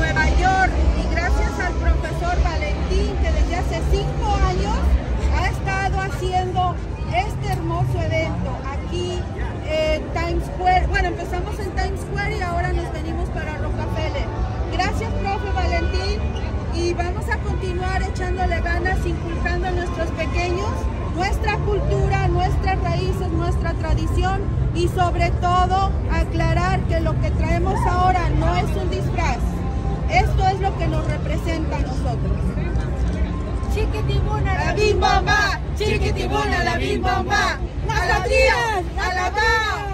Nueva York, y gracias al profesor Valentín, que desde hace 5 años ha estado haciendo este hermoso evento aquí en Times Square. Bueno, empezamos en Times Square y ahora nos venimos para Rockefeller. Gracias, profe Valentín, y vamos a continuar echándole ganas, inculcando a nuestros pequeños nuestra cultura, nuestras raíces, nuestra tradición, y sobre todo aclarar que lo que traemos ahora no es un disfraz. Esto es lo que nos representa a nosotros. Chiquitibuna la bim bomba, chiquitibuna la bim bomba, a la tía, a la va.